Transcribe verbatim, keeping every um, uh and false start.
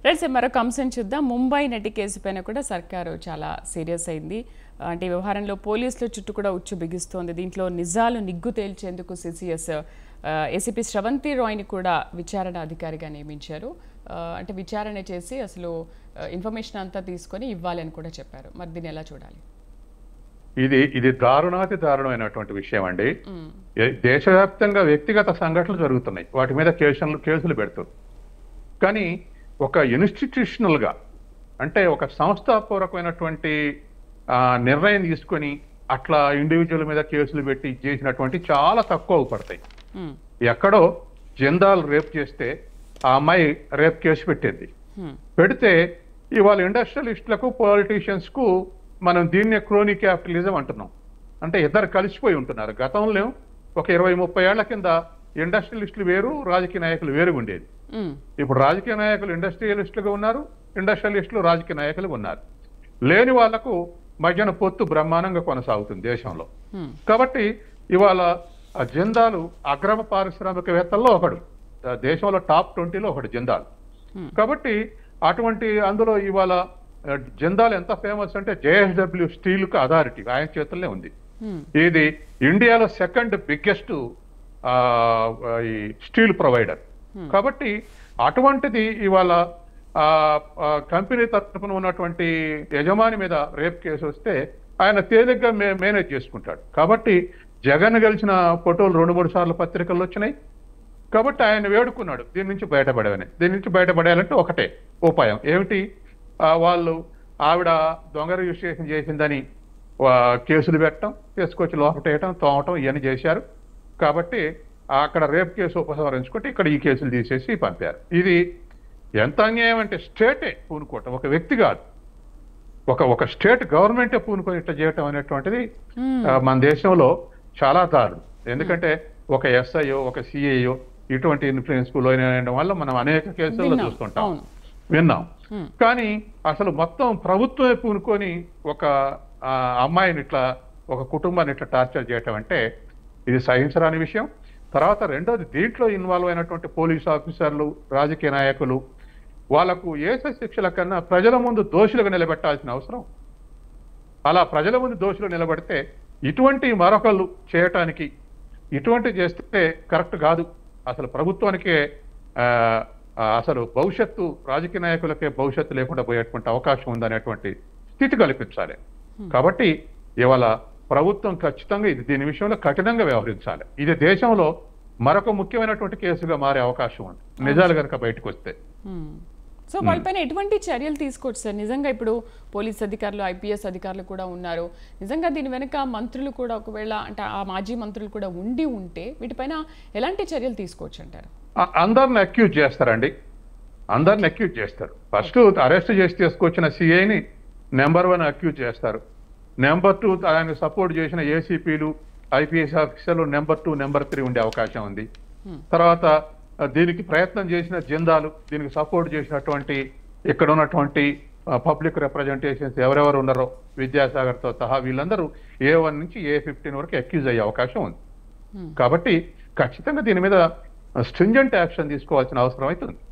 Right sir, మరొక అంశం చూద్దాం. ముంబై నటి కేసు పైన కూడా సర్కారు చాలా సీరియస్ అయింది. అంటే వ్యవహారంలో పోలీసుల చుట్టూ కూడా ఉచ్చు బిగిస్తోంది. దీంట్లో నిజాలు నిగ్గు తేల్చేందుకు సిసిఎస్ ఏసీపీ శ్రవంతి రాయ్ని కూడా విచారణ అధికారిగా నియమించారు. అంటే విచారణ చేసి అసలు ఇన్ఫర్మేషన్ అంతా తీసుకొని ఇవ్వాలని కూడా చెప్పారు. మరి దీన్ని ఎలా చూడాలి? ఇది ఇది దారుణాతి దారుణమైనటువంటి విషయం అండి. దేశవ్యాప్తంగా వ్యక్తిగత సంఘటనలు జరుగుతున్నాయి, వాటి మీద కేసులు కేసులు పెడుతుంది. కానీ ఒక ఇన్స్టిట్యూషనల్ గా అంటే ఒక సంస్థాపూర్వకమైనటువంటి నిర్ణయం తీసుకొని అట్లా ఇండివిజువల్ మీద కేసులు పెట్టి చేసినటువంటి చాలా తక్కువ పడతాయి. ఎక్కడో జిందాల్ రేప్ చేస్తే ఆ అమ్మాయి రేప్ కేసు పెట్టింది. పెడితే ఇవాళ ఇండస్ట్రియలిస్టులకు పొలిటీషియన్స్ కు మనం దీన్నే క్రోనీ క్యాపిటలిజం అంటున్నాం. అంటే ఇద్దరు కలిసిపోయి ఉంటున్నారు. గతంలో ఒక ఇరవై ముప్పై ఏళ్ల కింద ఇండస్ట్రియలిస్టులు వేరు, రాజకీయ నాయకులు వేరుగా ఉండేది. ఇప్పుడు రాజకీయ నాయకులు ఇండస్ట్రియలిస్టులుగా ఉన్నారు, ఇండస్ట్రియలిస్టులు రాజకీయ నాయకులుగా ఉన్నారు. లేని వాళ్లకు మధ్యన పొత్తు బ్రహ్మాండంగా కొనసాగుతుంది దేశంలో. కాబట్టి ఇవాళ జిందాల్ అగ్రమ పారిశ్రామికవేత్తల్లో ఒకడు, దేశంలో టాప్ ట్వంటీలో ఒకడు జిందాల్. కాబట్టి అటువంటి అందులో ఇవాళ జిందాల్ ఎంత ఫేమస్ అంటే జేఎస్డబ్ల్యూ స్టీల్ కు అథారిటీ ఆయన చేతుల్లో ఉంది. ఇది ఇండియాలో సెకండ్ బిగ్గెస్ట్ ఈ స్టీల్ ప్రొవైడర్. కాబట్టి అటువంటిది ఇవాళ కంపెనీ తరఫున ఉన్నటువంటి యజమాని మీద రేప్ కేసు వస్తే ఆయన తేలిగ్గా మేనేజ్ చేసుకుంటాడు. కాబట్టి జగన్ గెలిచిన ఫోటోలు రెండు మూడు సార్లు పత్రికల్లో వచ్చినాయి. కాబట్టి ఆయన వేడుకున్నాడు దీని నుంచి బయటపడేవని. దీని నుంచి బయటపడేయాలంటే ఒకటే ఉపాయం ఏమిటి, వాళ్ళు ఆవిడ దొంగ రిజిస్ట్రేషన్ చేసిందని కేసులు పెట్టడం, తీసుకొచ్చి లోపటేయటం, తోమటం ఇవన్నీ చేశారు. కాబట్టి అక్కడ రేప్ కేసు ఉపసంహరించుకుంటే ఇక్కడ ఈ కేసులు తీసేసి పంపారు. ఇది ఎంత అన్యాయం అంటే స్టేటే పూనుకోవటం, ఒక వ్యక్తి కాదు, ఒక ఒక స్టేట్ గవర్నమెంటే పూనుకొని ఇట్లా చేయటం అనేటువంటిది మన దేశంలో చాలా దారుణం. ఎందుకంటే ఒక ఎస్ఐఓ ఒక సిఐఓ ఇటువంటి ఇన్ఫ్లుయెన్స్ కు లోనడం వల్ల మనం అనేక కేసుల్లో చూస్తుంటాం, విన్నాం. కానీ అసలు మొత్తం ప్రభుత్వమే పూనుకొని ఒక అమ్మాయిని ఇట్లా ఒక కుటుంబాన్ని ఇట్లా టార్చర్ చేయటం అంటే ఇది సహించరాని విషయం. తర్వాత రెండోది, దీంట్లో ఇన్వాల్వ్ అయినటువంటి పోలీస్ ఆఫీసర్లు, రాజకీయ నాయకులు, వాళ్లకు ఏసే శిక్షల కన్నా ప్రజల ముందు దోషులుగా నిలబెట్టాల్సిన అవసరం. అలా ప్రజల ముందు దోషులు నిలబడితే ఇటువంటి మరొకళ్ళు చేయటానికి ఇటువంటి చేస్తే కరెక్ట్ కాదు. అసలు ప్రభుత్వానికే అసలు భవిష్యత్తు, రాజకీయ నాయకులకే భవిష్యత్తు లేకుండా పోయేటువంటి అవకాశం ఉందనేటువంటి స్థితి కల్పించాలి. కాబట్టి ఇవాళ ప్రభుత్వం ఖచ్చితంగా ఇది దీని విషయంలో కఠినంగా వ్యవహరించాలి. ఇది దేశంలో మరొక ముఖ్యమైనటువంటి కేసుగా మారే అవకాశం ఉంది నిజాలు కనుక బయటకు వస్తే. సో వాళ్ళపైన ఎటువంటి చర్యలు తీసుకోవచ్చు సార్? నిజంగా ఇప్పుడు పోలీస్ అధికారులు, ఐపీఎస్ అధికారులు కూడా ఉన్నారు. నిజంగా దీని వెనుక మంత్రులు కూడా ఒకవేళ అంటే ఆ మాజీ మంత్రులు కూడా ఉండి ఉంటే వీటిపైన ఎలాంటి చర్యలు తీసుకోవచ్చు అంటారు? అందరిని అక్యూజ్ చేస్తారండి, అందరిని అక్యూజ్ చేస్తారు. ఫస్ట్ అరెస్ట్ చేసి తీసుకొచ్చిన సిఐని నెంబర్ వన్ అక్యూజ్ చేస్తారు. నెంబర్ టూ ఆయన సపోర్ట్ చేసిన ఏసీపీలు, ఐపీఎస్ ఆఫీసర్లు నెంబర్ టూ నెంబర్ త్రీ ఉండే అవకాశం ఉంది. తర్వాత దీనికి ప్రయత్నం చేసిన జిందాలు, దీనికి సపోర్ట్ చేసినటువంటి ఇక్కడ ఉన్నటువంటి పబ్లిక్ రిప్రజెంటేషన్స్ ఎవరెవరు ఉన్నారో విద్యాసాగర్తో సహా వీళ్ళందరూ ఏ వన్ నుంచి ఏ ఫిఫ్టీన్ వరకు అక్యూజ్ అయ్యే అవకాశం ఉంది. కాబట్టి ఖచ్చితంగా దీని మీద స్ట్రింజెంట్ యాక్షన్ తీసుకోవాల్సిన అవసరం అవుతుంది.